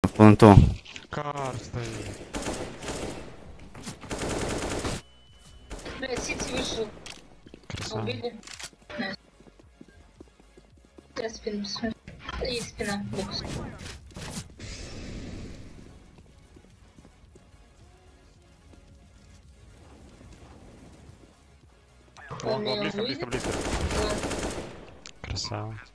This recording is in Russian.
В пленту. Кар стоит. Блядь, Сити вышел. Красава. Убили. Сейчас спину посмотри. И спина. Бокс. Вон, Меня близко, увидит. близко, близко. Да. Красава.